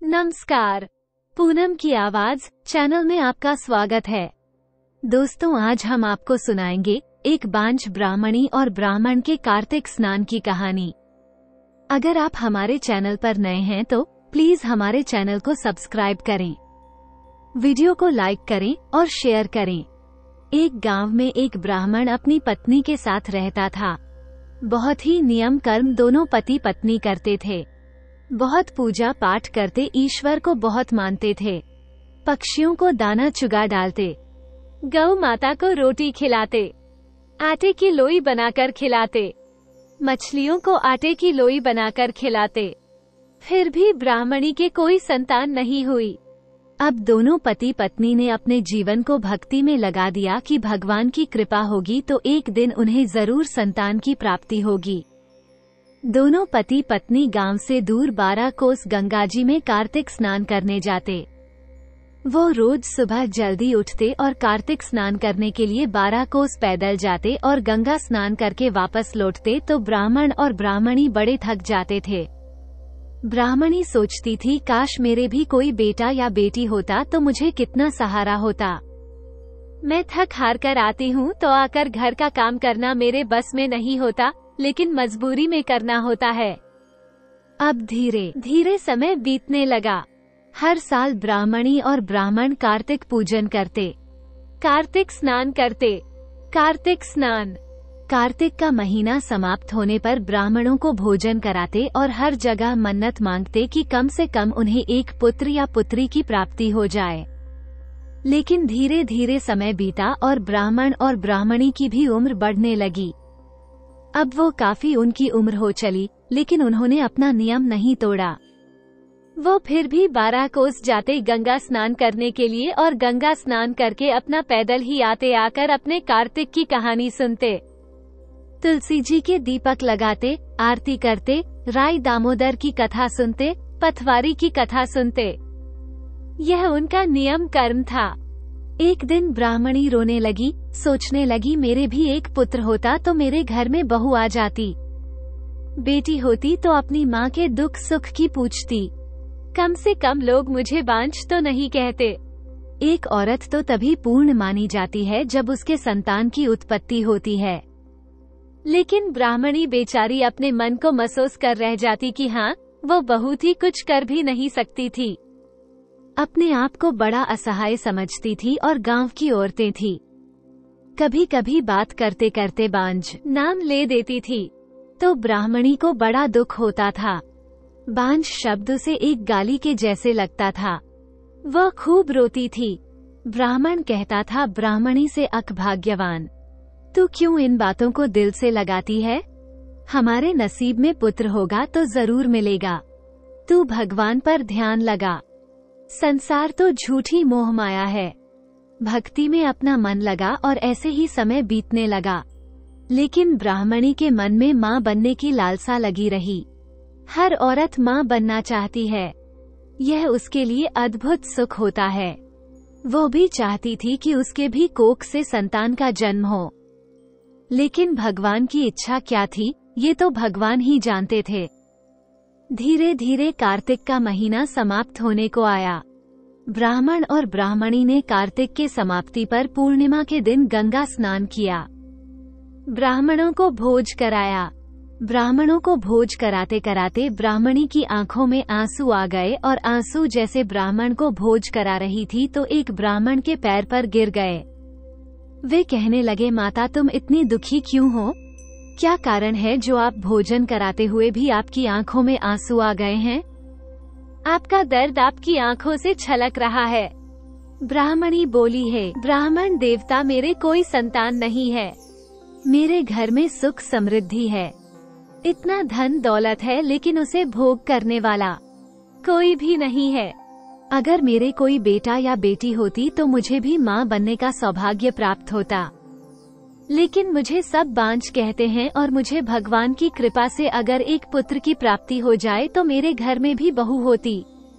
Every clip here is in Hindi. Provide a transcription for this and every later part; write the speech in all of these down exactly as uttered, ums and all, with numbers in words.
नमस्कार, पूनम की आवाज चैनल में आपका स्वागत है। दोस्तों, आज हम आपको सुनाएंगे एक बांझ ब्राह्मणी और ब्राह्मण के कार्तिक स्नान की कहानी। अगर आप हमारे चैनल पर नए हैं तो प्लीज हमारे चैनल को सब्सक्राइब करें, वीडियो को लाइक करें और शेयर करें। एक गांव में एक ब्राह्मण अपनी पत्नी के साथ रहता था। बहुत ही नियम कर्म दोनों पति पत्नी करते थे। बहुत पूजा पाठ करते, ईश्वर को बहुत मानते थे। पक्षियों को दाना चुगा डालते, गौ माता को रोटी खिलाते, आटे की लोई बनाकर खिलाते, मछलियों को आटे की लोई बनाकर खिलाते। फिर भी ब्राह्मणी के कोई संतान नहीं हुई। अब दोनों पति पत्नी ने अपने जीवन को भक्ति में लगा दिया कि भगवान की कृपा होगी तो एक दिन उन्हें जरूर संतान की प्राप्ति होगी। दोनों पति पत्नी गांव से दूर बारह कोस गंगाजी में कार्तिक स्नान करने जाते। वो रोज सुबह जल्दी उठते और कार्तिक स्नान करने के लिए बारह कोस पैदल जाते और गंगा स्नान करके वापस लौटते तो ब्राह्मण और ब्राह्मणी बड़े थक जाते थे। ब्राह्मणी सोचती थी, काश मेरे भी कोई बेटा या बेटी होता तो मुझे कितना सहारा होता। मैं थक हार कर आती हूँ तो आकर घर का काम करना मेरे बस में नहीं होता, लेकिन मजबूरी में करना होता है। अब धीरे धीरे समय बीतने लगा। हर साल ब्राह्मणी और ब्राह्मण कार्तिक पूजन करते, कार्तिक स्नान करते। कार्तिक स्नान कार्तिक का महीना समाप्त होने पर ब्राह्मणों को भोजन कराते और हर जगह मन्नत मांगते कि कम से कम उन्हें एक पुत्र या पुत्री की प्राप्ति हो जाए। लेकिन धीरे धीरे समय बीता और ब्राह्मण और ब्राह्मणी की भी उम्र बढ़ने लगी। अब वो काफी उनकी उम्र हो चली, लेकिन उन्होंने अपना नियम नहीं तोड़ा। वो फिर भी बारह कोस जाते गंगा स्नान करने के लिए और गंगा स्नान करके अपना पैदल ही आते आकर अपने कार्तिक की कहानी सुनते। तुलसी जी के दीपक लगाते, आरती करते, राय दामोदर की कथा सुनते, पथवारी की कथा सुनते। यह उनका नियम कर्म था। एक दिन ब्राह्मणी रोने लगी, सोचने लगी, मेरे भी एक पुत्र होता तो मेरे घर में बहू आ जाती। बेटी होती तो अपनी माँ के दुख सुख की पूछती। कम से कम लोग मुझे बांझ तो नहीं कहते। एक औरत तो तभी पूर्ण मानी जाती है जब उसके संतान की उत्पत्ति होती है। लेकिन ब्राह्मणी बेचारी अपने मन को महसूस कर रह जाती कि हाँ, वो बहू थी, कुछ कर भी नहीं सकती थी। अपने आप को बड़ा असहाय समझती थी और गांव की औरतें थी। कभी कभी बात करते करते बांझ नाम ले देती थी तो ब्राह्मणी को बड़ा दुख होता था। बांझ शब्द से एक गाली के जैसे लगता था। वह खूब रोती थी। ब्राह्मण कहता था, ब्राह्मणी से अक भाग्यवान, तू क्यों इन बातों को दिल से लगाती है? हमारे नसीब में पुत्र होगा तो जरूर मिलेगा। तू भगवान पर ध्यान लगा। संसार तो झूठी मोह माया है। भक्ति में अपना मन लगा और ऐसे ही समय बीतने लगा। लेकिन ब्राह्मणी के मन में माँ बनने की लालसा लगी रही। हर औरत माँ बनना चाहती है। यह उसके लिए अद्भुत सुख होता है। वो भी चाहती थी कि उसके भी कोख से संतान का जन्म हो। लेकिन भगवान की इच्छा क्या थी, ये तो भगवान ही जानते थे। धीरे धीरे कार्तिक का महीना समाप्त होने को आया। ब्राह्मण और ब्राह्मणी ने कार्तिक के समाप्ति पर पूर्णिमा के दिन गंगा स्नान किया। ब्राह्मणों को भोज कराया। ब्राह्मणों को भोज कराते कराते ब्राह्मणी की आंखों में आंसू आ गए और आंसू जैसे ब्राह्मण को भोज करा रही थी तो एक ब्राह्मण के पैर पर गिर गए। वे कहने लगे, माता तुम इतनी दुखी क्यों हो? क्या कारण है जो आप भोजन कराते हुए भी आपकी आंखों में आंसू आ गए हैं? आपका दर्द आपकी आंखों से छलक रहा है। ब्राह्मणी बोली है, ब्राह्मण देवता, मेरे कोई संतान नहीं है। मेरे घर में सुख समृद्धि है। इतना धन दौलत है, लेकिन उसे भोग करने वाला कोई भी नहीं है। अगर मेरे कोई बेटा या बेटी होती तो मुझे भी माँ बनने का सौभाग्य प्राप्त होता। लेकिन मुझे सब बांझ कहते हैं और मुझे भगवान की कृपा से अगर एक पुत्र की प्राप्ति हो जाए तो मेरे घर में भी बहू होती।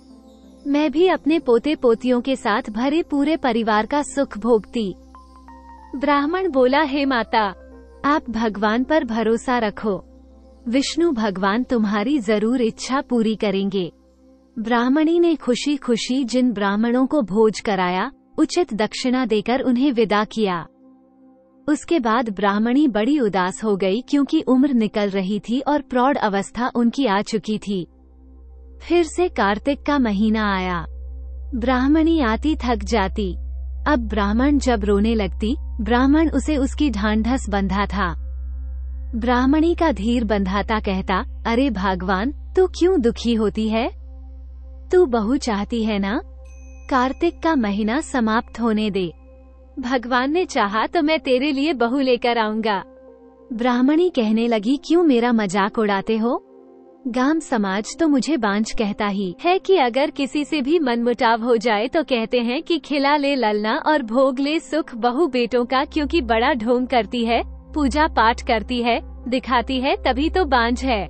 मैं भी अपने पोते पोतियों के साथ भरे पूरे परिवार का सुख भोगती। ब्राह्मण बोला, हे माता, आप भगवान पर भरोसा रखो। विष्णु भगवान तुम्हारी जरूर इच्छा पूरी करेंगे। ब्राह्मणी ने खुशी खुशी जिन ब्राह्मणों को भोज कराया उचित दक्षिणा देकर उन्हें विदा किया। उसके बाद ब्राह्मणी बड़ी उदास हो गई क्योंकि उम्र निकल रही थी और प्रौढ़ अवस्था उनकी आ चुकी थी। फिर से कार्तिक का महीना आया। ब्राह्मणी आती थक जाती। अब ब्राह्मण जब रोने लगती, ब्राह्मण उसे उसकी ढांढस बंधा था। ब्राह्मणी का धीर बंधाता कहता, अरे भगवान, तू क्यों दुखी होती है? तू बहू चाहती है ना? कार्तिक का महीना समाप्त होने दे। भगवान ने चाहा तो मैं तेरे लिए बहू लेकर आऊंगा। ब्राह्मणी कहने लगी, क्यों मेरा मजाक उड़ाते हो? गांव समाज तो मुझे बांझ कहता ही है कि अगर किसी से भी मनमुटाव हो जाए तो कहते हैं कि खिला ले ललना और भोग ले सुख बहू बेटों का, क्योंकि बड़ा ढोंग करती है, पूजा पाठ करती है, दिखाती है, तभी तो बांझ है।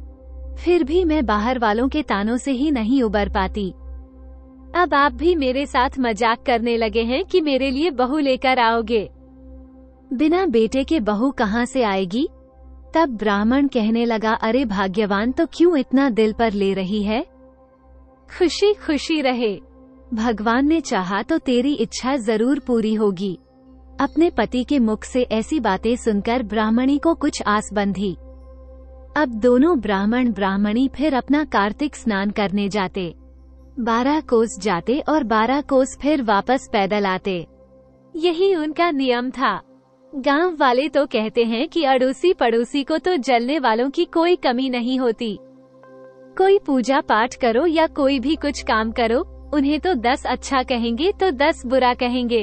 फिर भी मैं बाहर वालों के तानों से ही नहीं उबर पाती। अब आप भी मेरे साथ मजाक करने लगे हैं कि मेरे लिए बहू लेकर आओगे। बिना बेटे के बहू कहाँ से आएगी? तब ब्राह्मण कहने लगा, अरे भाग्यवान, तो क्यों इतना दिल पर ले रही है? खुशी खुशी रहे। भगवान ने चाहा तो तेरी इच्छा जरूर पूरी होगी। अपने पति के मुख से ऐसी बातें सुनकर ब्राह्मणी को कुछ आस बंधी। अब दोनों ब्राह्मण ब्राह्मणी फिर अपना कार्तिक स्नान करने जाते। बारह कोस जाते और बारह कोस फिर वापस पैदल आते। यही उनका नियम था। गांव वाले तो कहते हैं कि अड़ोसी पड़ोसी को तो जलने वालों की कोई कमी नहीं होती। कोई पूजा पाठ करो या कोई भी कुछ काम करो, उन्हें तो दस अच्छा कहेंगे तो दस बुरा कहेंगे।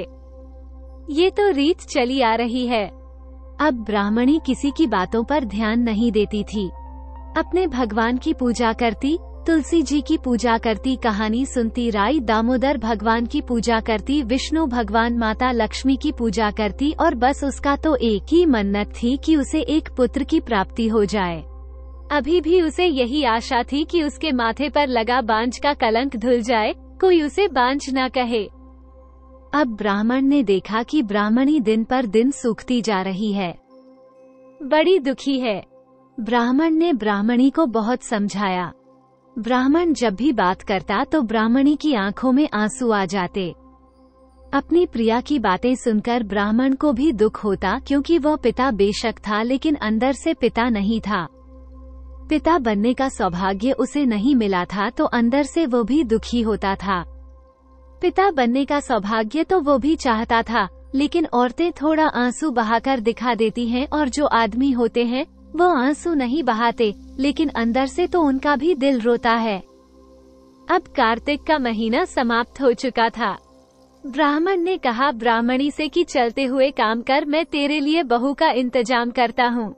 ये तो रीत चली आ रही है। अब ब्राह्मणी किसी की बातों पर ध्यान नहीं देती थी। अपने भगवान की पूजा करती, तुलसी जी की पूजा करती, कहानी सुनती, राई दामोदर भगवान की पूजा करती, विष्णु भगवान माता लक्ष्मी की पूजा करती, और बस उसका तो एक ही मन्नत थी कि उसे एक पुत्र की प्राप्ति हो जाए। अभी भी उसे यही आशा थी कि उसके माथे पर लगा बांझ का कलंक धुल जाए, कोई उसे बांझ न कहे। अब ब्राह्मण ने देखा कि ब्राह्मणी दिन पर दिन सूखती जा रही है, बड़ी दुखी है। ब्राह्मण ने ब्राह्मणी को बहुत समझाया। ब्राह्मण जब भी बात करता तो ब्राह्मणी की आंखों में आंसू आ जाते। अपनी प्रिया की बातें सुनकर ब्राह्मण को भी दुख होता, क्योंकि वह पिता बेशक था लेकिन अंदर से पिता नहीं था। पिता बनने का सौभाग्य उसे नहीं मिला था तो अंदर से वो भी दुखी होता था। पिता बनने का सौभाग्य तो वो भी चाहता था, लेकिन औरतें थोड़ा आंसू बहाकर दिखा देती हैं और जो आदमी होते हैं वो आंसू नहीं बहाते, लेकिन अंदर से तो उनका भी दिल रोता है। अब कार्तिक का महीना समाप्त हो चुका था। ब्राह्मण ने कहा ब्राह्मणी से कि चलते हुए काम कर, मैं तेरे लिए बहू का इंतजाम करता हूँ।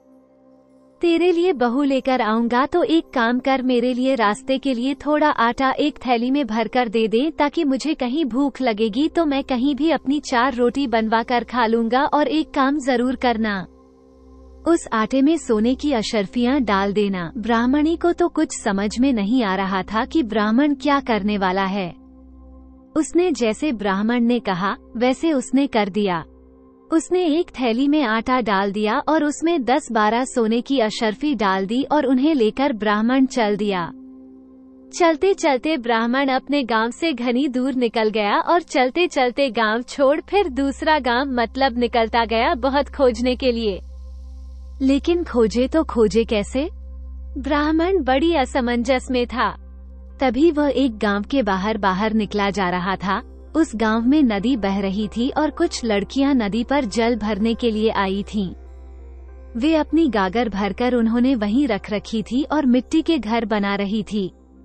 तेरे लिए बहू लेकर आऊंगा तो एक काम कर, मेरे लिए रास्ते के लिए थोड़ा आटा एक थैली में भरकर दे दे, ताकि मुझे कहीं भूख लगेगी तो मैं कहीं भी अपनी चार रोटी बनवा कर खा लूंगा। और एक काम जरूर करना, उस आटे में सोने की अशर्फियां डाल देना। ब्राह्मणी को तो कुछ समझ में नहीं आ रहा था कि ब्राह्मण क्या करने वाला है। उसने जैसे ब्राह्मण ने कहा वैसे उसने कर दिया। उसने एक थैली में आटा डाल दिया और उसमें दस बारह सोने की अशर्फी डाल दी और उन्हें लेकर ब्राह्मण चल दिया। चलते चलते ब्राह्मण अपने गांव से घनी दूर निकल गया और चलते चलते गांव छोड़ फिर दूसरा गांव मतलब निकलता गया बहुत खोजने के लिए। लेकिन खोजे तो खोजे कैसे? ब्राह्मण बड़ी असमंजस में था। तभी वह एक गांव के बाहर बाहर निकला जा रहा था। उस गांव में नदी बह रही थी और कुछ लड़कियां नदी पर जल भरने के लिए आई थीं। वे अपनी गागर भरकर उन्होंने वहीं रख रखी थी और मिट्टी के घर बना रही थी।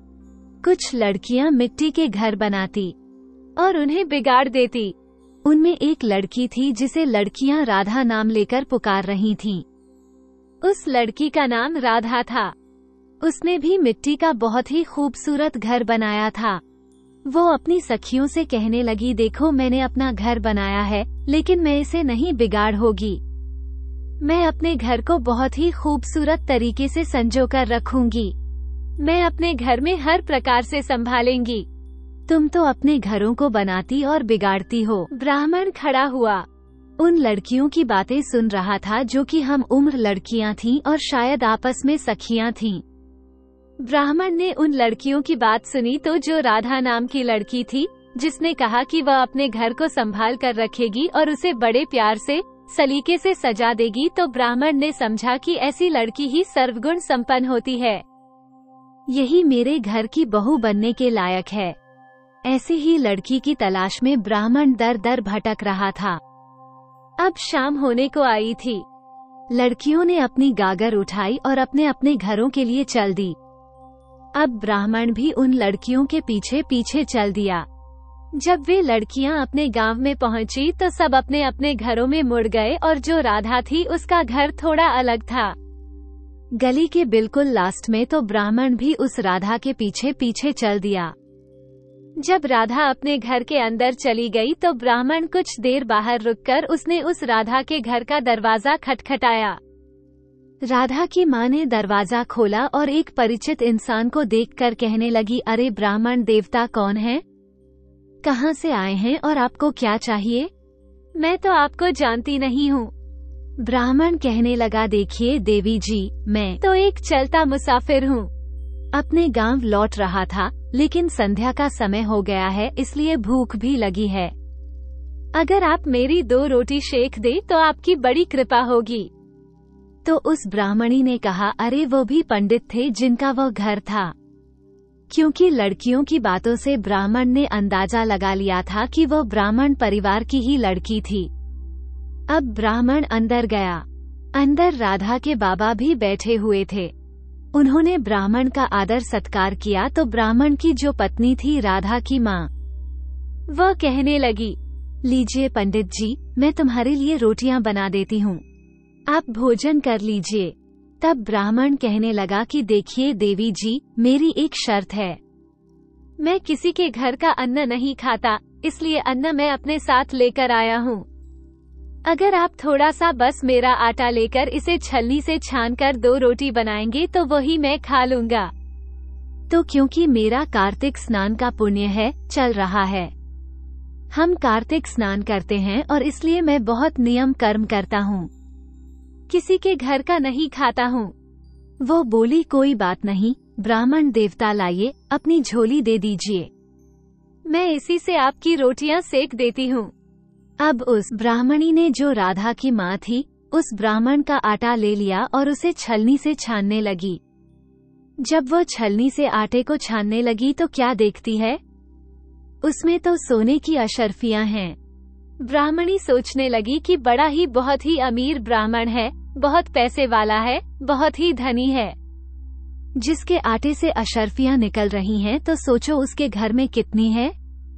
कुछ लड़कियां मिट्टी के घर बनाती और उन्हें बिगाड़ देती। उनमें एक लड़की थी जिसे लड़कियां राधा नाम लेकर पुकार रही थीं। उस लड़की का नाम राधा था। उसने भी मिट्टी का बहुत ही खूबसूरत घर बनाया था। वो अपनी सखियों से कहने लगी, देखो मैंने अपना घर बनाया है, लेकिन मैं इसे नहीं बिगाड़ होगी। मैं अपने घर को बहुत ही खूबसूरत तरीके से संजो कर रखूंगी। मैं अपने घर में हर प्रकार से संभालेंगी। तुम तो अपने घरों को बनाती और बिगाड़ती हो। ब्राह्मण खड़ा हुआ, उन लड़कियों की बातें सुन रहा था जो कि हम उम्र लड़कियां थीं और शायद आपस में सखियां थीं। ब्राह्मण ने उन लड़कियों की बात सुनी तो जो राधा नाम की लड़की थी, जिसने कहा कि वह अपने घर को संभाल कर रखेगी और उसे बड़े प्यार से सलीके से सजा देगी, तो ब्राह्मण ने समझा कि ऐसी लड़की ही सर्वगुण संपन्न होती है, यही मेरे घर की बहू बनने के लायक है। ऐसी ही लड़की की तलाश में ब्राह्मण दर दर भटक रहा था। अब शाम होने को आई थी। लड़कियों ने अपनी गागर उठाई और अपने अपने घरों के लिए चल दी। अब ब्राह्मण भी उन लड़कियों के पीछे पीछे चल दिया। जब वे लड़कियां अपने गांव में पहुंची तो सब अपने अपने घरों में मुड़ गए और जो राधा थी उसका घर थोड़ा अलग था। गली के बिल्कुल लास्ट में तो ब्राह्मण भी उस राधा के पीछे पीछे चल दिया। जब राधा अपने घर के अंदर चली गई तो ब्राह्मण कुछ देर बाहर रुककर उसने उस राधा के घर का दरवाजा खटखटाया। राधा की माँ ने दरवाजा खोला और एक परिचित इंसान को देखकर कहने लगी, अरे ब्राह्मण देवता कौन है, कहाँ से आए हैं और आपको क्या चाहिए? मैं तो आपको जानती नहीं हूँ। ब्राह्मण कहने लगा, देखिए देवी जी, मैं तो एक चलता मुसाफिर हूँ। अपने गांव लौट रहा था, लेकिन संध्या का समय हो गया है, इसलिए भूख भी लगी है। अगर आप मेरी दो रोटी शेक दे तो आपकी बड़ी कृपा होगी। तो उस ब्राह्मणी ने कहा, अरे वो भी पंडित थे जिनका वह घर था। क्योंकि लड़कियों की बातों से ब्राह्मण ने अंदाजा लगा लिया था कि वह ब्राह्मण परिवार की ही लड़की थी। अब ब्राह्मण अंदर गया। अंदर राधा के बाबा भी बैठे हुए थे। उन्होंने ब्राह्मण का आदर सत्कार किया तो ब्राह्मण की जो पत्नी थी राधा की माँ, वह कहने लगी, लीजिए पंडित जी, मैं तुम्हारे लिए रोटियां बना देती हूँ, आप भोजन कर लीजिए। तब ब्राह्मण कहने लगा कि देखिए देवी जी, मेरी एक शर्त है। मैं किसी के घर का अन्न नहीं खाता, इसलिए अन्न मैं अपने साथ लेकर आया हूँ। अगर आप थोड़ा सा बस मेरा आटा लेकर इसे छलनी से छानकर दो रोटी बनाएंगे तो वही मैं खा लूंगा। तो क्योंकि मेरा कार्तिक स्नान का पुण्य है चल रहा है, हम कार्तिक स्नान करते हैं और इसलिए मैं बहुत नियम कर्म करता हूँ, किसी के घर का नहीं खाता हूँ। वो बोली, कोई बात नहीं ब्राह्मण देवता, लाइए अपनी झोली दे दीजिए, मैं इसी से आपकी रोटियां सेक देती हूँ। अब उस ब्राह्मणी ने, जो राधा की माँ थी, उस ब्राह्मण का आटा ले लिया और उसे छलनी से छानने लगी। जब वो छलनी से आटे को छानने लगी तो क्या देखती है, उसमें तो सोने की अशर्फियां हैं। ब्राह्मणी सोचने लगी कि बड़ा ही बहुत ही अमीर ब्राह्मण है, बहुत पैसे वाला है, बहुत ही धनी है, जिसके आटे से अशर्फियां निकल रही हैं, तो सोचो उसके घर में कितनी है,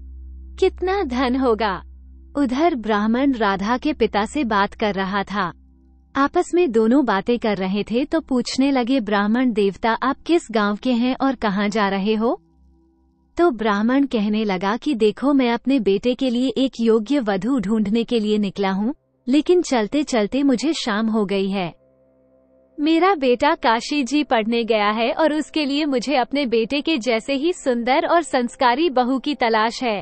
कितना धन होगा। उधर ब्राह्मण राधा के पिता से बात कर रहा था। आपस में दोनों बातें कर रहे थे तो पूछने लगे, ब्राह्मण देवता आप किस गांव के हैं और कहाँ जा रहे हो? तो ब्राह्मण कहने लगा कि देखो, मैं अपने बेटे के लिए एक योग्य वधू ढूंढने के लिए निकला हूँ, लेकिन चलते चलते मुझे शाम हो गई है। मेरा बेटा काशी जी पढ़ने गया है और उसके लिए मुझे अपने बेटे के जैसे ही सुंदर और संस्कारी बहू की तलाश है।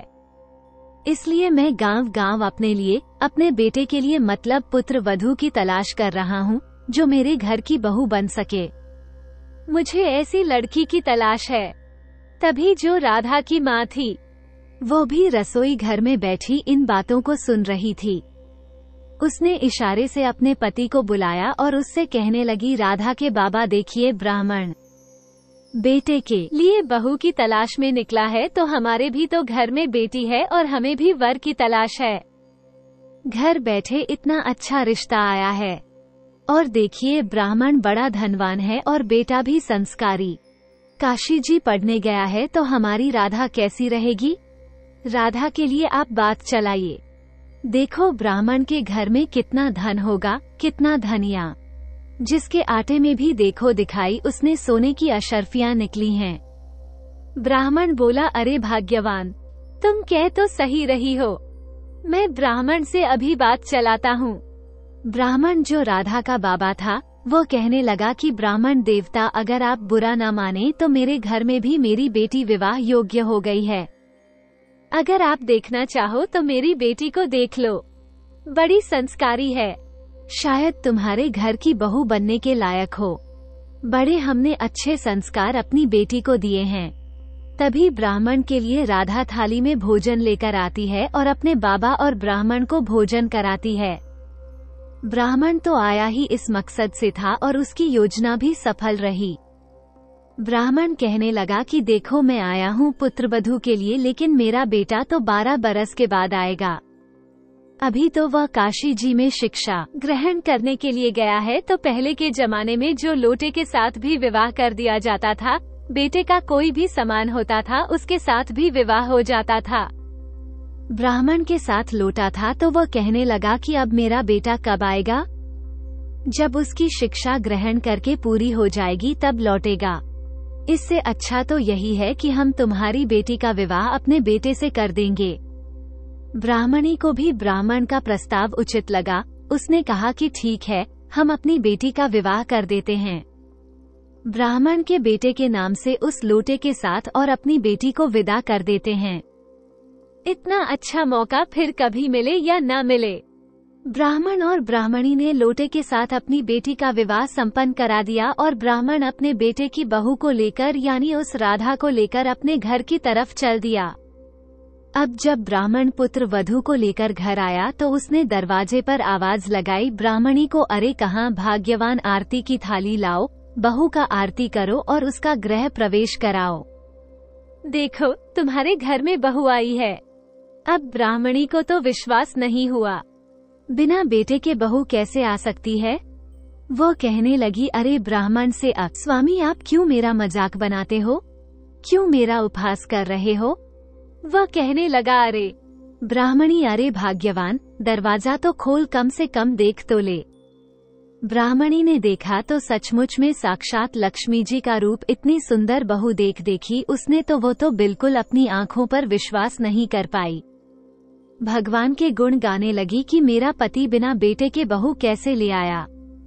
इसलिए मैं गांव गांव अपने लिए, अपने बेटे के लिए मतलब पुत्र वधू की तलाश कर रहा हूँ, जो मेरे घर की बहू बन सके। मुझे ऐसी लड़की की तलाश है। तभी जो राधा की माँ थी, वो भी रसोई घर में बैठी इन बातों को सुन रही थी। उसने इशारे से अपने पति को बुलाया और उससे कहने लगी, राधा के बाबा देखिए, ब्राह्मण बेटे के लिए बहू की तलाश में निकला है, तो हमारे भी तो घर में बेटी है और हमें भी वर की तलाश है। घर बैठे इतना अच्छा रिश्ता आया है, और देखिए ब्राह्मण बड़ा धनवान है और बेटा भी संस्कारी। काशी जी पढ़ने गया है, तो हमारी राधा कैसी रहेगी? राधा के लिए आप बात चलाइए। देखो ब्राह्मण के घर में कितना धन होगा, कितना धनिया, जिसके आटे में भी देखो दिखाई उसने सोने की अशर्फियां निकली हैं। ब्राह्मण बोला, अरे भाग्यवान, तुम कह तो सही रही हो, मैं ब्राह्मण से अभी बात चलाता हूँ। ब्राह्मण जो राधा का बाबा था, वो कहने लगा कि ब्राह्मण देवता अगर आप बुरा न माने तो मेरे घर में भी मेरी बेटी विवाह योग्य हो गई है। अगर आप देखना चाहो तो मेरी बेटी को देख लो, बड़ी संस्कारी है, शायद तुम्हारे घर की बहू बनने के लायक हो। बड़े हमने अच्छे संस्कार अपनी बेटी को दिए हैं। तभी ब्राह्मण के लिए राधा थाली में भोजन लेकर आती है और अपने बाबा और ब्राह्मण को भोजन कराती है। ब्राह्मण तो आया ही इस मकसद से था और उसकी योजना भी सफल रही। ब्राह्मण कहने लगा कि देखो, मैं आया हूँ पुत्रवधू के लिए, लेकिन मेरा बेटा तो बारह बरस के बाद आएगा। अभी तो वह काशी जी में शिक्षा ग्रहण करने के लिए गया है। तो पहले के जमाने में जो लोटे के साथ भी विवाह कर दिया जाता था, बेटे का कोई भी समान होता था, उसके साथ भी विवाह हो जाता था। ब्राह्मण के साथ लोटा था तो वह कहने लगा कि अब मेरा बेटा कब आएगा? जब उसकी शिक्षा ग्रहण करके पूरी हो जाएगी तब लौटेगा। इससे अच्छा तो यही है कि हम तुम्हारी बेटी का विवाह अपने बेटे से कर देंगे। ब्राह्मणी को भी ब्राह्मण का प्रस्ताव उचित लगा। उसने कहा कि ठीक है, हम अपनी बेटी का विवाह कर देते हैं। ब्राह्मण के बेटे के नाम से उस लोटे के साथ और अपनी बेटी को विदा कर देते हैं। इतना अच्छा मौका फिर कभी मिले या न मिले। ब्राह्मण और ब्राह्मणी ने लोटे के साथ अपनी बेटी का विवाह संपन्न करा दिया और ब्राह्मण अपने बेटे की बहू को लेकर, यानी उस राधा को लेकर अपने घर की तरफ चल दिया। अब जब ब्राह्मण पुत्र वधू को लेकर घर आया तो उसने दरवाजे पर आवाज लगाई ब्राह्मणी को, अरे कहाँ भाग्यवान, आरती की थाली लाओ, बहू का आरती करो और उसका गृह प्रवेश कराओ। देखो, तुम्हारे घर में बहू आई है। अब ब्राह्मणी को तो विश्वास नहीं हुआ। बिना बेटे के बहू कैसे आ सकती है? वो कहने लगी, अरे ब्राह्मण से, अब स्वामी आप क्यों मेरा मजाक बनाते हो? क्यों मेरा उपहास कर रहे हो? वह कहने लगा, अरे ब्राह्मणी, अरे भाग्यवान, दरवाजा तो खोल, कम से कम देख तो ले। ब्राह्मणी ने देखा तो सचमुच में साक्षात लक्ष्मी जी का रूप, इतनी सुंदर बहू देख देखी उसने तो वो तो बिल्कुल अपनी आंखों पर विश्वास नहीं कर पाई। भगवान के गुण गाने लगी कि मेरा पति बिना बेटे के बहू कैसे ले आया।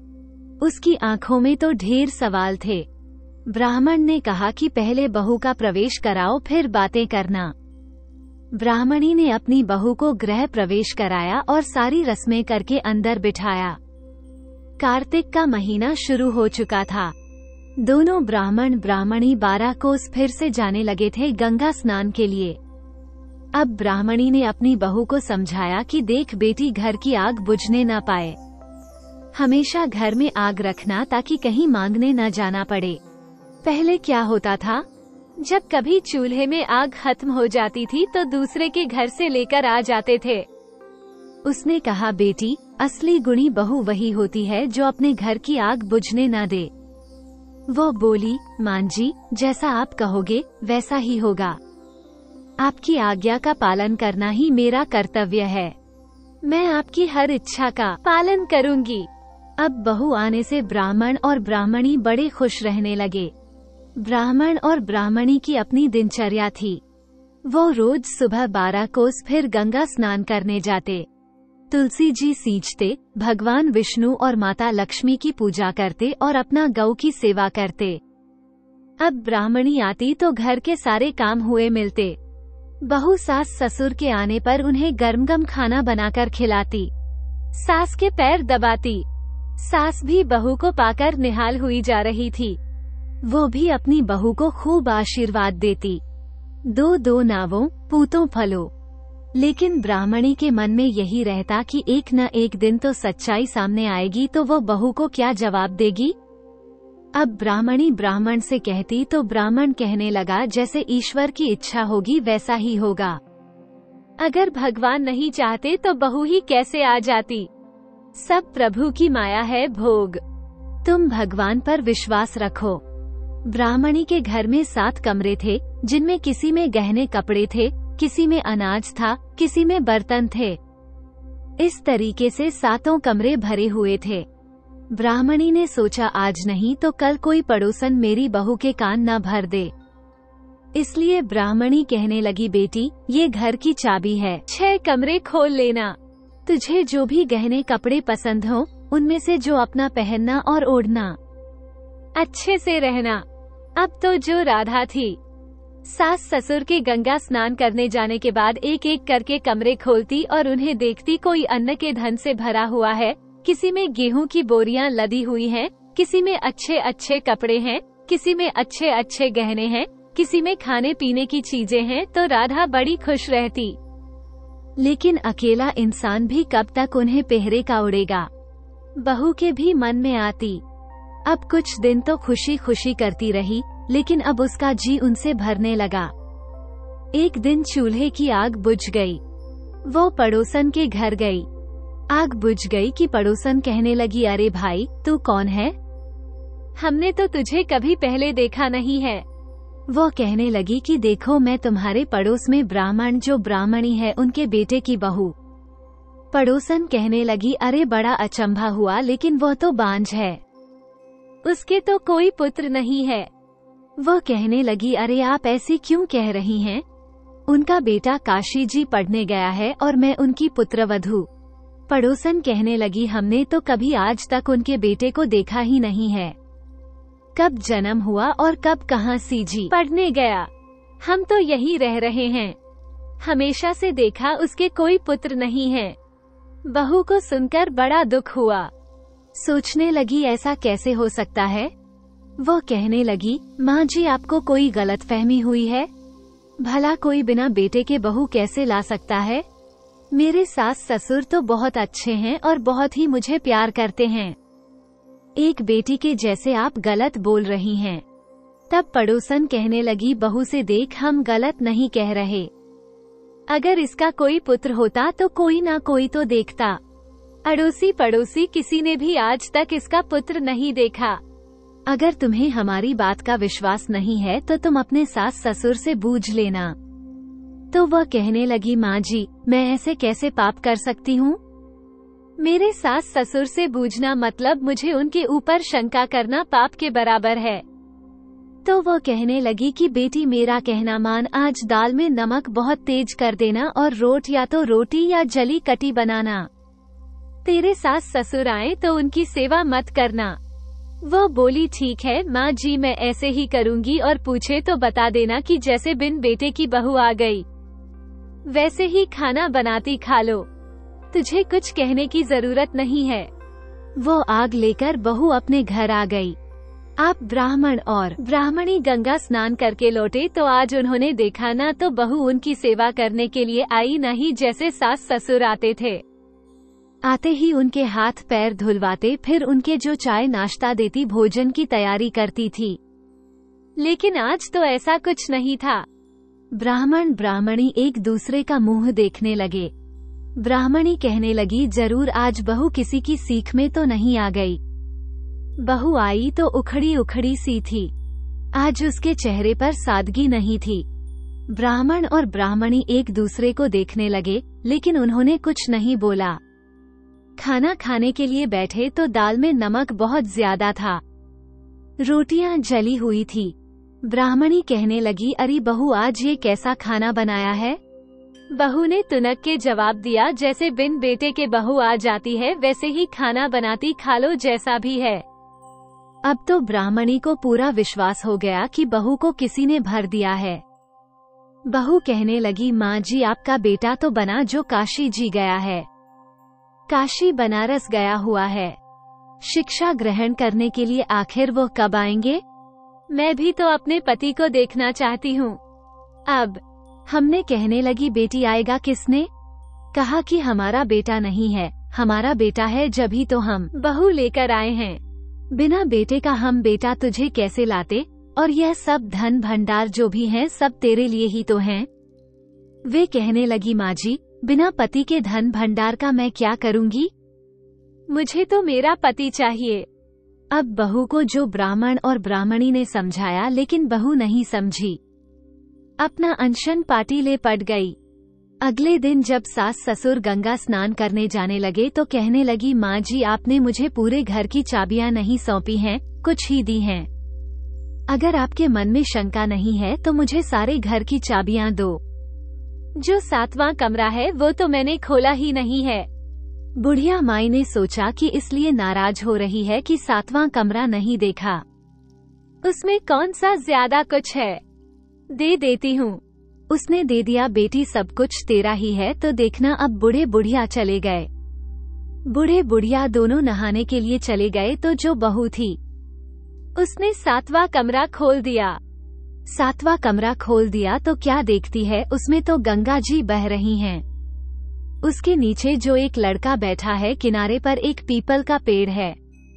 उसकी आंखों में तो ढेर सवाल थे। ब्राह्मण ने कहा कि पहले बहू का प्रवेश कराओ, फिर बातें करना। ब्राह्मणी ने अपनी बहू को गृह प्रवेश कराया और सारी रस्में करके अंदर बिठाया। कार्तिक का महीना शुरू हो चुका था। दोनों ब्राह्मण ब्राह्मणी बारह कोस फिर से जाने लगे थे गंगा स्नान के लिए। अब ब्राह्मणी ने अपनी बहू को समझाया कि देख बेटी, घर की आग बुझने न पाए, हमेशा घर में आग रखना ताकि कहीं मांगने न जाना पड़े। पहले क्या होता था, जब कभी चूल्हे में आग खत्म हो जाती थी तो दूसरे के घर से लेकर आ जाते थे। उसने कहा, बेटी, असली गुणी बहू वही होती है जो अपने घर की आग बुझने न दे। वो बोली, मां जी, जैसा आप कहोगे वैसा ही होगा। आपकी आज्ञा का पालन करना ही मेरा कर्तव्य है। मैं आपकी हर इच्छा का पालन करूंगी। अब बहू आने से ब्राह्मण और ब्राह्मणी बड़े खुश रहने लगे। ब्राह्मण और ब्राह्मणी की अपनी दिनचर्या थी। वो रोज सुबह बारह कोस फिर गंगा स्नान करने जाते, तुलसी जी सींचते, भगवान विष्णु और माता लक्ष्मी की पूजा करते और अपना गौ की सेवा करते। अब ब्राह्मणी आती तो घर के सारे काम हुए मिलते। बहू सास ससुर के आने पर उन्हें गर्म-गर्म खाना बनाकर खिलाती, सास के पैर दबाती। सास भी बहू को पाकर निहाल हुई जा रही थी। वो भी अपनी बहू को खूब आशीर्वाद देती। दो दो नावों पूतों फलो। लेकिन ब्राह्मणी के मन में यही रहता कि एक न एक दिन तो सच्चाई सामने आएगी तो वो बहू को क्या जवाब देगी। अब ब्राह्मणी ब्राह्मण से कहती तो ब्राह्मण कहने लगा, जैसे ईश्वर की इच्छा होगी वैसा ही होगा। अगर भगवान नहीं चाहते तो बहू ही कैसे आ जाती। सब प्रभु की माया है भोग। तुम भगवान पर विश्वास रखो। ब्राह्मणी के घर में सात कमरे थे, जिनमें किसी में गहने कपड़े थे, किसी में अनाज था, किसी में बर्तन थे। इस तरीके से सातों कमरे भरे हुए थे। ब्राह्मणी ने सोचा, आज नहीं तो कल कोई पड़ोसन मेरी बहू के कान न भर दे। इसलिए ब्राह्मणी कहने लगी, बेटी, ये घर की चाबी है, छह कमरे खोल लेना। तुझे जो भी गहने कपड़े पसंद हो, उनमें से जो अपना पहनना और ओढ़ना, अच्छे से रहना। अब तो जो राधा थी, सास ससुर के गंगा स्नान करने जाने के बाद एक एक करके कमरे खोलती और उन्हें देखती कोई अन्न के धन से भरा हुआ है, किसी में गेहूं की बोरियां लदी हुई हैं, किसी में अच्छे अच्छे कपड़े हैं, किसी में अच्छे अच्छे गहने हैं, किसी में खाने पीने की चीजें हैं, तो राधा बड़ी खुश रहती। लेकिन अकेला इंसान भी कब तक उन्हें पहरे का उड़ेगा। बहू के भी मन में आती। अब कुछ दिन तो खुशी खुशी करती रही, लेकिन अब उसका जी उनसे भरने लगा। एक दिन चूल्हे की आग बुझ गई। वो पड़ोसन के घर गई। आग बुझ गई कि पड़ोसन कहने लगी, अरे भाई तू कौन है? हमने तो तुझे कभी पहले देखा नहीं है। वो कहने लगी कि देखो मैं तुम्हारे पड़ोस में ब्राह्मण जो ब्राह्मणी है उनके बेटे की बहू। पड़ोसन कहने लगी, अरे बड़ा अचंभा हुआ, लेकिन वो तो बांझ है, उसके तो कोई पुत्र नहीं है। वो कहने लगी, अरे आप ऐसे क्यों कह रही हैं? उनका बेटा काशी जी पढ़ने गया है और मैं उनकी पुत्रवधू। पड़ोसन कहने लगी, हमने तो कभी आज तक उनके बेटे को देखा ही नहीं है। कब जन्म हुआ और कब कहाँ सीजी पढ़ने गया, हम तो यहीं रह रहे हैं। हमेशा से देखा उसके कोई पुत्र नहीं है। बहू को सुनकर बड़ा दुख हुआ। सोचने लगी ऐसा कैसे हो सकता है। वो कहने लगी, माँ जी आपको कोई गलतफहमी हुई है। भला कोई बिना बेटे के बहू कैसे ला सकता है? मेरे सास ससुर तो बहुत अच्छे हैं और बहुत ही मुझे प्यार करते हैं। एक बेटी के जैसे आप गलत बोल रही हैं। तब पड़ोसन कहने लगी, बहू से देख हम गलत नहीं कह रहे। अगर इसका कोई पुत्र होता तो कोई ना कोई तो देखता। अड़ोसी पड़ोसी किसी ने भी आज तक इसका पुत्र नहीं देखा। अगर तुम्हें हमारी बात का विश्वास नहीं है तो तुम अपने सास ससुर से बूझ लेना। तो वह कहने लगी, माँ जी मैं ऐसे कैसे पाप कर सकती हूँ? मेरे सास ससुर से बूझना मतलब मुझे उनके ऊपर शंका करना पाप के बराबर है। तो वो कहने लगी कि बेटी मेरा कहना मान, आज दाल में नमक बहुत तेज कर देना और रोट या तो रोटी या जली कटी बनाना। तेरे सास ससुर आए तो उनकी सेवा मत करना। वो बोली, ठीक है माँ जी मैं ऐसे ही करूँगी, और पूछे तो बता देना कि जैसे बिन बेटे की बहू आ गई वैसे ही खाना बनाती खा लो, तुझे कुछ कहने की जरूरत नहीं है। वो आग लेकर बहू अपने घर आ गई। आप ब्राह्मण और ब्राह्मणी गंगा स्नान करके लौटे तो आज उन्होंने देखा ना तो बहू उनकी सेवा करने के लिए आई, नहीं जैसे सास ससुर आते थे। आते ही उनके हाथ पैर धुलवाते, फिर उनके जो चाय नाश्ता देती, भोजन की तैयारी करती थी। लेकिन आज तो ऐसा कुछ नहीं था। ब्राह्मण ब्राह्मणी एक दूसरे का मुंह देखने लगे। ब्राह्मणी कहने लगी, जरूर आज बहू किसी की सीख में तो नहीं आ गई। बहू आई तो उखड़ी उखड़ी सी थी। आज उसके चेहरे पर सादगी नहीं थी। ब्राह्मण और ब्राह्मणी एक दूसरे को देखने लगे, लेकिन उन्होंने कुछ नहीं बोला। खाना खाने के लिए बैठे तो दाल में नमक बहुत ज्यादा था। रोटियां जली हुई थी। ब्राह्मणी कहने लगी, अरे बहू आज ये कैसा खाना बनाया है? बहू ने तुनक के जवाब दिया, जैसे बिन बेटे के बहू आ जाती है वैसे ही खाना बनाती, खा लो जैसा भी है। अब तो ब्राह्मणी को पूरा विश्वास हो गया कि बहू को किसी ने भर दिया है। बहू कहने लगी, माँ जी आपका बेटा तो बना जो काशी जी गया है। काशी बनारस गया हुआ है शिक्षा ग्रहण करने के लिए। आखिर वो कब आएंगे? मैं भी तो अपने पति को देखना चाहती हूँ। अब हमने कहने लगी, बेटी आएगा किसने? कहा कि हमारा बेटा नहीं है, हमारा बेटा है जभी तो हम बहू लेकर आए हैं। बिना बेटे का हम बेटा तुझे कैसे लाते? और यह सब धन भंडार जो भी है सब तेरे लिए ही तो हैं। वे कहने लगी, माँ जी बिना पति के धन भंडार का मैं क्या करूँगी? मुझे तो मेरा पति चाहिए। अब बहू को जो ब्राह्मण और ब्राह्मणी ने समझाया, लेकिन बहू नहीं समझी। अपना अनशन पाटी ले पड़ गई। अगले दिन जब सास ससुर गंगा स्नान करने जाने लगे तो कहने लगी, माँ जी आपने मुझे पूरे घर की चाबियां नहीं सौंपी हैं, कुछ ही दी हैं। अगर आपके मन में शंका नहीं है तो मुझे सारे घर की चाबियां दो। जो सातवां कमरा है वो तो मैंने खोला ही नहीं है। बुढ़िया माई ने सोचा कि इसलिए नाराज हो रही है कि सातवां कमरा नहीं देखा। उसमें कौन सा ज्यादा कुछ है, दे देती हूँ। उसने दे दिया, बेटी सब कुछ तेरा ही है तो देखना। अब बूढ़े बुढ़िया चले गए। बूढ़े बुढ़िया दोनों नहाने के लिए चले गए तो जो बहू थी उसने सातवां कमरा खोल दिया। सातवां कमरा खोल दिया तो क्या देखती है, उसमें तो गंगा जी बह रही हैं। उसके नीचे जो एक लड़का बैठा है, किनारे पर एक पीपल का पेड़ है,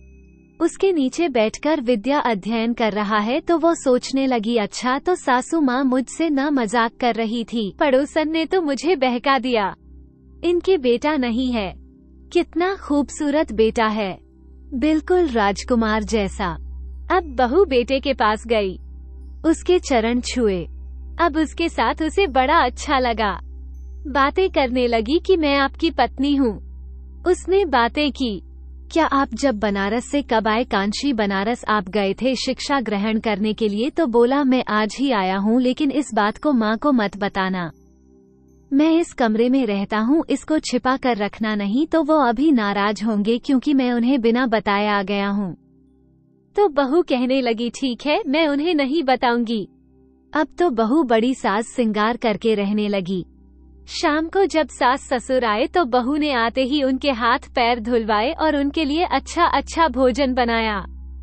उसके नीचे बैठकर विद्या अध्ययन कर रहा है। तो वो सोचने लगी, अच्छा तो सासू माँ मुझसे न मजाक कर रही थी, पड़ोसन ने तो मुझे बहका दिया। इनके बेटा नहीं है, कितना खूबसूरत बेटा है, बिल्कुल राजकुमार जैसा। अब बहू बेटे के पास गई, उसके चरण छुए। अब उसके साथ उसे बड़ा अच्छा लगा, बातें करने लगी कि मैं आपकी पत्नी हूँ। उसने बातें की, क्या आप जब बनारस से कब आए? कांची बनारस आप गए थे शिक्षा ग्रहण करने के लिए? तो बोला, मैं आज ही आया हूँ, लेकिन इस बात को माँ को मत बताना। मैं इस कमरे में रहता हूँ, इसको छिपा कर रखना, नहीं तो वो अभी नाराज होंगे क्योंकि मैं उन्हें बिना बताए आ गया हूँ। तो बहू कहने लगी, ठीक है, मैं उन्हें नहीं बताऊंगी। अब तो बहू बड़ी साज सिंगार करके रहने लगी। शाम को जब सास ससुर आए तो बहू ने आते ही उनके हाथ पैर धुलवाए और उनके लिए अच्छा अच्छा भोजन बनाया।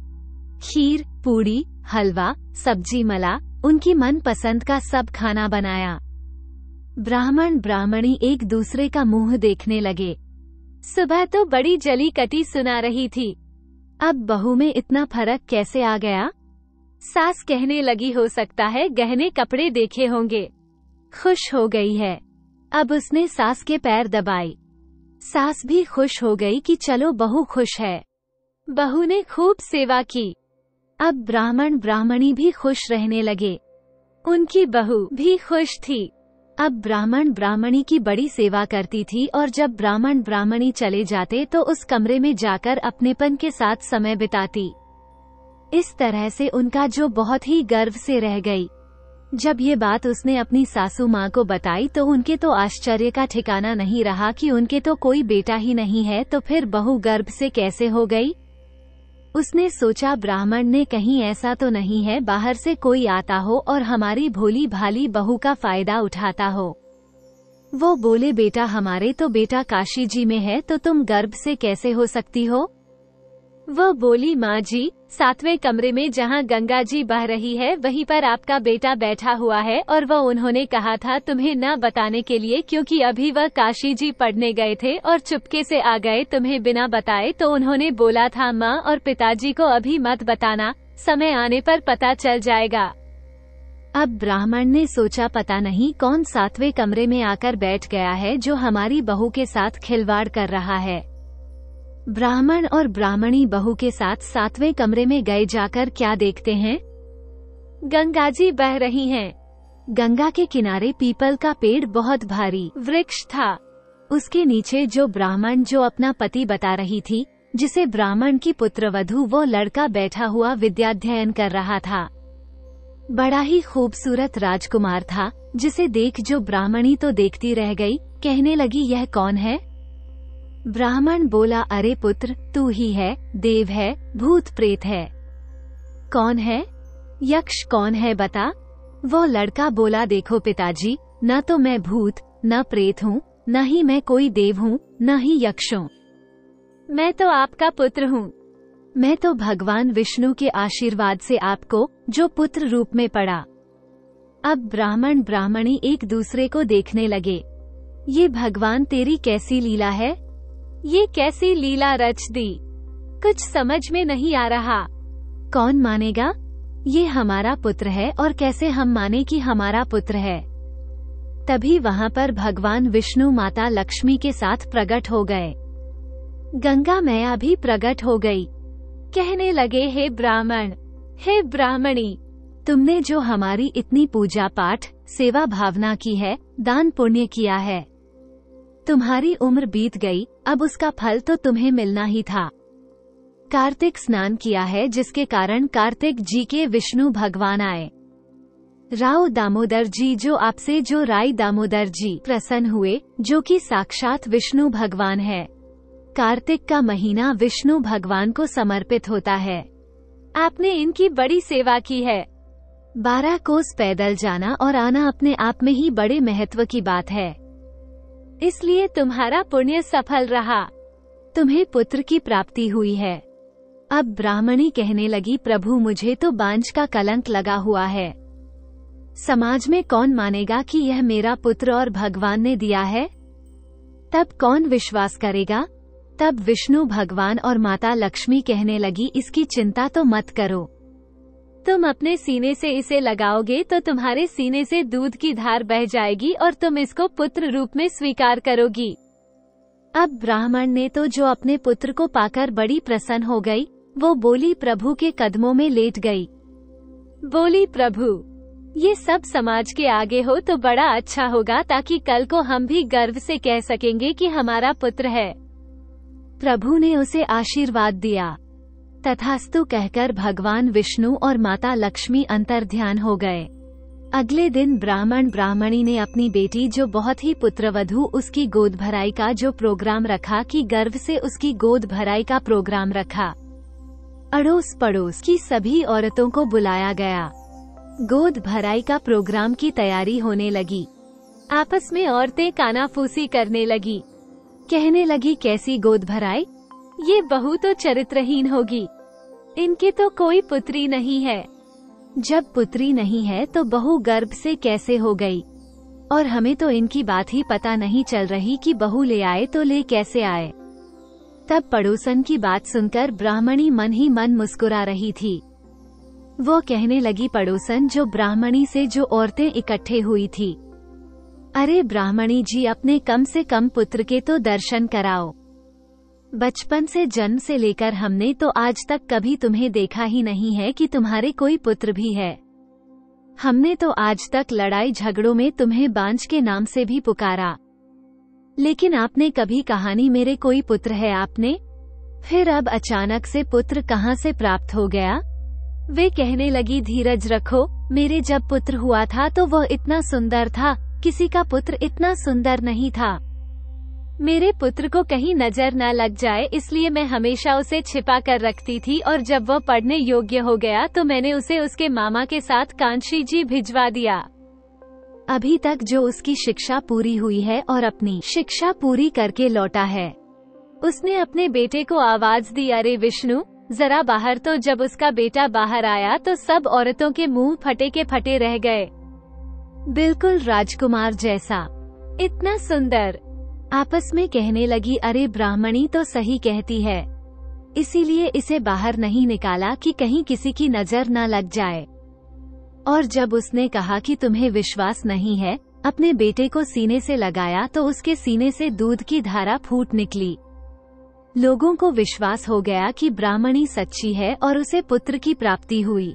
खीर, पूड़ी, हलवा, सब्जी, मला, उनकी मन पसंद का सब खाना बनाया। ब्राह्मण ब्राह्मणी एक दूसरे का मुंह देखने लगे। सुबह तो बड़ी जली कटी सुना रही थी, अब बहू में इतना फर्क कैसे आ गया? सास कहने लगी, हो सकता है गहने कपड़े देखे होंगे। खुश हो गई है। अब उसने सास के पैर दबाए। सास भी खुश हो गई कि चलो बहू खुश है। बहू ने खूब सेवा की। अब ब्राह्मण ब्राह्मणी भी खुश रहने लगे, उनकी बहू भी खुश थी। अब ब्राह्मण ब्राह्मणी की बड़ी सेवा करती थी और जब ब्राह्मण ब्राह्मणी चले जाते तो उस कमरे में जाकर अपनेपन के साथ समय बिताती। इस तरह से उनका जो बहुत ही गर्व से रह गई। जब ये बात उसने अपनी सासू माँ को बताई तो उनके तो आश्चर्य का ठिकाना नहीं रहा कि उनके तो कोई बेटा ही नहीं है, तो फिर बहू गर्भ से कैसे हो गई? उसने सोचा, ब्राह्मण ने कहीं ऐसा तो नहीं है बाहर से कोई आता हो और हमारी भोली भाली बहू का फायदा उठाता हो। वो बोले, बेटा हमारे तो बेटा काशी जी में है, तो तुम गर्भ से कैसे हो सकती हो? वो बोली, माँ जी, सातवें कमरे में जहाँ गंगा जी बह रही है वहीं पर आपका बेटा बैठा हुआ है, और वो उन्होंने कहा था तुम्हें न बताने के लिए, क्योंकि अभी वह काशी जी पढ़ने गए थे और चुपके से आ गए तुम्हें बिना बताए। तो उन्होंने बोला था माँ और पिताजी को अभी मत बताना, समय आने पर पता चल जाएगा। अब ब्राह्मण ने सोचा, पता नहीं कौन सातवें कमरे में आकर बैठ गया है जो हमारी बहू के साथ खिलवाड़ कर रहा है। ब्राह्मण और ब्राह्मणी बहू के साथ सातवें कमरे में गए। जाकर क्या देखते हैं? गंगा जी बह रही हैं। गंगा के किनारे पीपल का पेड़ बहुत भारी वृक्ष था। उसके नीचे जो ब्राह्मण जो अपना पति बता रही थी, जिसे ब्राह्मण की पुत्रवधू, वो लड़का बैठा हुआ विद्याध्ययन कर रहा था। बड़ा ही खूबसूरत राजकुमार था, जिसे देख जो ब्राह्मणी तो देखती रह गई। कहने लगी, यह कौन है? ब्राह्मण बोला, अरे पुत्र, तू ही है, देव है, भूत प्रेत है। कौन है? यक्ष कौन है बता? वो लड़का बोला, देखो पिताजी, न तो मैं भूत न प्रेत हूँ, न ही मैं कोई देव हूँ, न ही यक्ष हूँ। मैं तो आपका पुत्र हूँ। मैं तो भगवान विष्णु के आशीर्वाद से आपको जो पुत्र रूप में पड़ा। अब ब्राह्मण ब्राह्मणी एक दूसरे को देखने लगे। ये भगवान तेरी कैसी लीला है? ये कैसी लीला रच दी, कुछ समझ में नहीं आ रहा। कौन मानेगा? ये हमारा पुत्र है, और कैसे हम माने कि हमारा पुत्र है? तभी वहाँ पर भगवान विष्णु माता लक्ष्मी के साथ प्रकट हो गए। गंगा मैया भी प्रकट हो गई। कहने लगे, हे ब्राह्मण, हे ब्राह्मणी, तुमने जो हमारी इतनी पूजा पाठ सेवा भावना की है, दान पुण्य किया है, तुम्हारी उम्र बीत गई, अब उसका फल तो तुम्हें मिलना ही था। कार्तिक स्नान किया है, जिसके कारण कार्तिक जी के विष्णु भगवान आए। राव दामोदर जी जो आपसे जो राय दामोदर जी प्रसन्न हुए, जो कि साक्षात विष्णु भगवान है। कार्तिक का महीना विष्णु भगवान को समर्पित होता है। आपने इनकी बड़ी सेवा की है। बारह कोस पैदल जाना और आना अपने आप में ही बड़े महत्व की बात है, इसलिए तुम्हारा पुण्य सफल रहा, तुम्हें पुत्र की प्राप्ति हुई है। अब ब्राह्मणी कहने लगी, प्रभु मुझे तो बांझ का कलंक लगा हुआ है। समाज में कौन मानेगा कि यह मेरा पुत्र और भगवान ने दिया है? तब कौन विश्वास करेगा? तब विष्णु भगवान और माता लक्ष्मी कहने लगी, इसकी चिंता तो मत करो। तुम अपने सीने से इसे लगाओगे तो तुम्हारे सीने से दूध की धार बह जाएगी और तुम इसको पुत्र रूप में स्वीकार करोगी। अब ब्राह्मण ने तो जो अपने पुत्र को पाकर बड़ी प्रसन्न हो गई, वो बोली, प्रभु के कदमों में लेट गई। बोली, प्रभु ये सब समाज के आगे हो तो बड़ा अच्छा होगा, ताकि कल को हम भी गर्व से कह सकेंगे कि हमारा पुत्र है। प्रभु ने उसे आशीर्वाद दिया। तथास्तु कहकर भगवान विष्णु और माता लक्ष्मी अंतर्ध्यान हो गए। अगले दिन ब्राह्मण ब्राह्मणी ने अपनी बेटी, जो बहुत ही पुत्रवधू, उसकी गोद भराई का जो प्रोग्राम रखा कि गर्व से उसकी गोद भराई का प्रोग्राम रखा। अड़ोस पड़ोस की सभी औरतों को बुलाया गया। गोद भराई का प्रोग्राम की तैयारी होने लगी। आपस में औरतें कानाफूसी करने लगी। कहने लगी, कैसी गोद भराई, ये बहू तो चरित्रहीन होगी, इनकी तो कोई पुत्री नहीं है। जब पुत्री नहीं है तो बहू गर्भ से कैसे हो गई? और हमें तो इनकी बात ही पता नहीं चल रही कि बहू ले आए तो ले कैसे आए। तब पड़ोसन की बात सुनकर ब्राह्मणी मन ही मन मुस्कुरा रही थी। वो कहने लगी, पड़ोसन, जो ब्राह्मणी से जो औरतें इकट्ठे हुई थी, अरे ब्राह्मणी जी, अपने कम से कम पुत्र के तो दर्शन कराओ। बचपन से जन्म से लेकर हमने तो आज तक कभी तुम्हें देखा ही नहीं है कि तुम्हारे कोई पुत्र भी है। हमने तो आज तक लड़ाई झगड़ों में तुम्हें बांझ के नाम से भी पुकारा, लेकिन आपने कभी कहा नहीं मेरे कोई पुत्र है आपने। फिर अब अचानक से पुत्र कहाँ से प्राप्त हो गया? वे कहने लगी, धीरज रखो, मेरे जब पुत्र हुआ था तो वह इतना सुंदर था, किसी का पुत्र इतना सुंदर नहीं था। मेरे पुत्र को कहीं नजर न लग जाए, इसलिए मैं हमेशा उसे छिपा कर रखती थी, और जब वह पढ़ने योग्य हो गया तो मैंने उसे उसके मामा के साथ कांची जी भिजवा दिया। अभी तक जो उसकी शिक्षा पूरी हुई है और अपनी शिक्षा पूरी करके लौटा है। उसने अपने बेटे को आवाज दी, अरे विष्णु जरा बाहर। तो जब उसका बेटा बाहर आया तो सब औरतों के मुंह फटे के फटे रह गए, बिल्कुल राजकुमार जैसा, इतना सुंदर। आपस में कहने लगी, अरे ब्राह्मणी तो सही कहती है, इसीलिए इसे बाहर नहीं निकाला कि कहीं किसी की नजर न लग जाए। और जब उसने कहा कि तुम्हें विश्वास नहीं है, अपने बेटे को सीने से लगाया तो उसके सीने से दूध की धारा फूट निकली। लोगों को विश्वास हो गया कि ब्राह्मणी सच्ची है और उसे पुत्र की प्राप्ति हुई।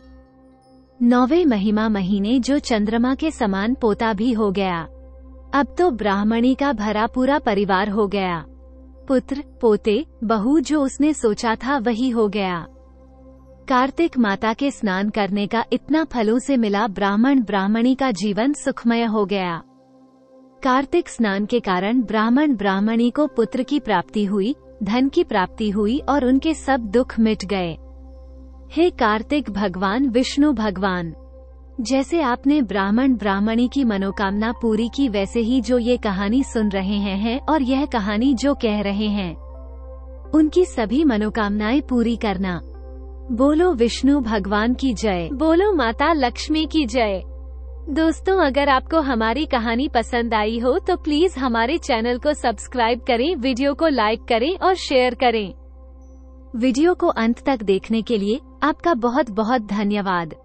नौवें महिमा महीने जो चंद्रमा के समान पोता भी हो गया। अब तो ब्राह्मणी का भरा पूरा परिवार हो गया। पुत्र, पोते, बहू, जो उसने सोचा था वही हो गया। कार्तिक माता के स्नान करने का इतना फलों से मिला ब्राह्मण ब्राह्मणी का जीवन सुखमय हो गया। कार्तिक स्नान के कारण ब्राह्मण ब्राह्मणी को पुत्र की प्राप्ति हुई, धन की प्राप्ति हुई और उनके सब दुख मिट गए। हे कार्तिक भगवान विष्णु भगवान, जैसे आपने ब्राह्मण ब्राह्मणी की मनोकामना पूरी की, वैसे ही जो ये कहानी सुन रहे हैं, हैं और यह कहानी जो कह रहे हैं, उनकी सभी मनोकामनाएं पूरी करना। बोलो विष्णु भगवान की जय, बोलो माता लक्ष्मी की जय। दोस्तों, अगर आपको हमारी कहानी पसंद आई हो तो प्लीज हमारे चैनल को सब्सक्राइब करें, वीडियो को लाइक करें और शेयर करें। वीडियो को अंत तक देखने के लिए आपका बहुत बहुत धन्यवाद।